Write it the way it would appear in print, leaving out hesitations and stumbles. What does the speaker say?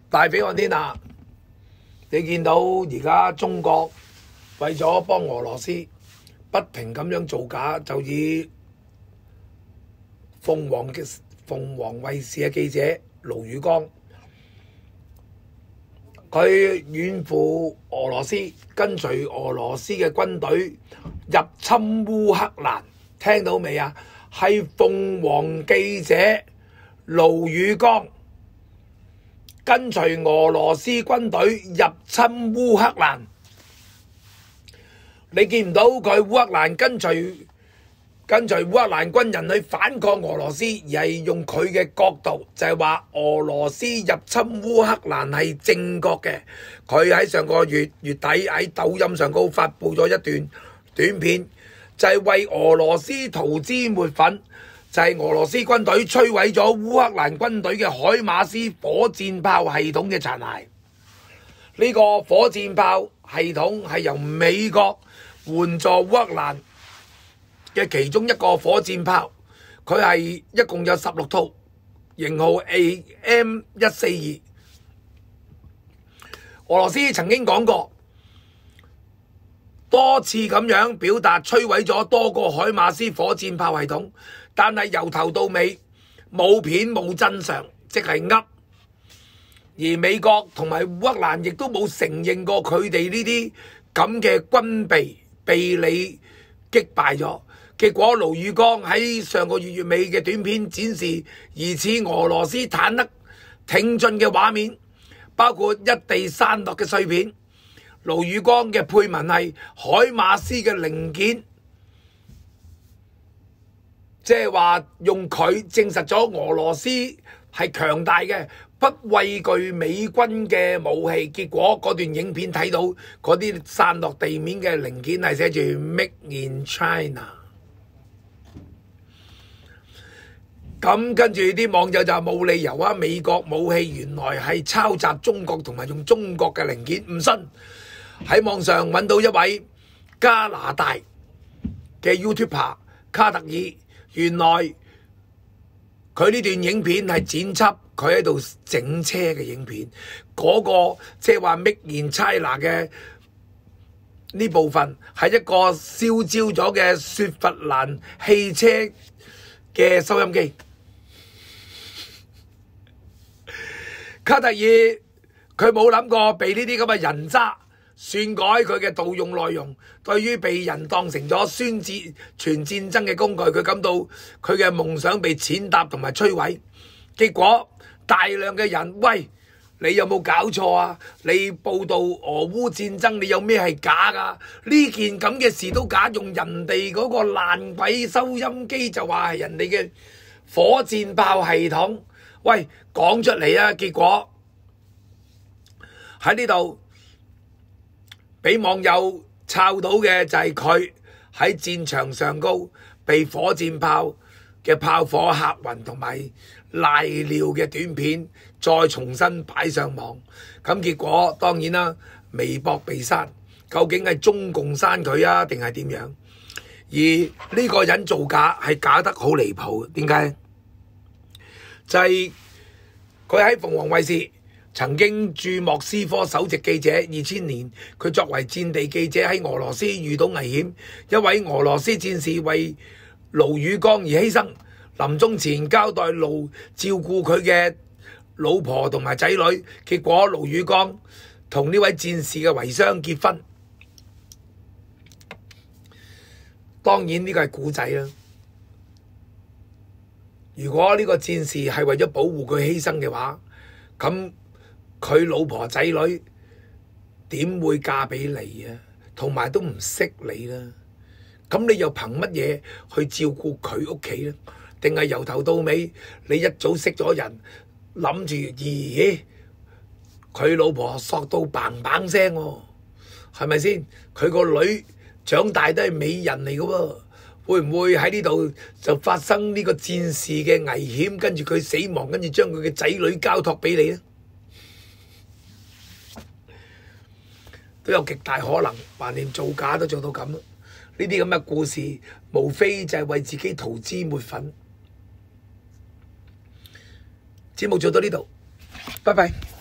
大匪看天下，你見到而家中國為咗幫俄羅斯不停咁樣造假，就以鳳凰衛視嘅記者盧宇光，佢遠赴俄羅斯，跟隨俄羅斯嘅軍隊入侵烏克蘭，聽到未啊？係鳳凰記者盧宇光跟隨俄羅斯軍隊入侵烏克蘭，你見唔到佢烏克蘭跟隨烏克蘭軍人去反抗俄羅斯，而係用佢嘅角度，就係話俄羅斯入侵烏克蘭係正確嘅。佢喺上個月底喺抖音上高發布咗一段短片，就係為俄羅斯塗脂抹粉，就係俄羅斯軍隊摧毀咗烏克蘭軍隊嘅海馬斯火箭炮系統嘅殘骸。呢個火箭炮系統係由美國援助烏克蘭嘅其中一個火箭炮，佢係一共有16套，型號 AM142。俄羅斯曾經講過，多次咁樣表達摧毀咗多個海馬斯火箭炮系統，但係由頭到尾冇片冇真相，即係噏。而美國同埋烏克蘭亦都冇承認過佢哋呢啲咁嘅軍備被你擊敗咗。結果盧宇光喺上個月尾嘅短片展示疑似俄羅斯坦克挺進嘅畫面，包括一地散落嘅碎片。盧宇光嘅配文係海馬斯嘅零件，即係話用佢證實咗俄羅斯係強大嘅，不畏懼美軍嘅武器。結果嗰段影片睇到嗰啲散落地面嘅零件係寫住 Make in China。咁跟住啲網友就冇理由啊！美國武器原來係抄襲中國同埋用中國嘅零件，唔信。喺網上揾到一位加拿大嘅 YouTuber 卡特爾，原來佢呢段影片係剪輯佢喺度整車嘅影片，嗰個即係話 Make in China 嘅呢部分係一個燒焦咗嘅雪佛蘭汽車嘅收音機。卡特爾佢冇諗過被呢啲咁嘅人渣篡改佢嘅盜用內容，對於被人當成咗宣傳戰爭嘅工具，佢感到佢嘅夢想被踐踏同埋摧毀。結果大量嘅人，喂，你有冇搞錯啊？你報道俄烏戰爭，你有咩係假噶？呢件咁嘅事都假，用人哋嗰個爛鬼收音機就話係人哋嘅火箭炮系統。喂，講出嚟啊！結果喺呢度俾網友抄到嘅就係佢喺戰場上高被火箭炮嘅炮火嚇暈同埋賴尿嘅短片，再重新擺上網。咁結果當然啦，微博被刪，究竟係中共刪佢啊，定係點樣？而呢個人造假係假得好離譜，點解？就係佢喺鳳凰衛視曾經駐莫斯科首席記者，2000年佢作為戰地記者喺俄羅斯遇到危險，一位俄羅斯戰士為盧宇光而犧牲，臨終前交代照顧佢嘅老婆同埋仔女，結果盧宇光同呢位戰士嘅遺孀結婚。當然呢個係故仔啦。如果呢個戰士係為咗保護佢犧牲嘅話，咁佢老婆仔女點會嫁俾你啊？同埋都唔識你啦，咁你又憑乜嘢去照顧佢屋企咧？定係由頭到尾你一早識咗人，諗住咦佢老婆索到嘭嘭聲喎，係咪先？佢個女長大都係美人嚟嘅喎。會唔會喺呢度就發生呢個戰士嘅危險，跟住佢死亡，跟住將佢嘅仔女交託俾你呢？都有極大可能，橫掂造假都做到咁。呢啲咁嘅故事，無非就係為自己塗脂抹粉。節目做到呢度，拜拜。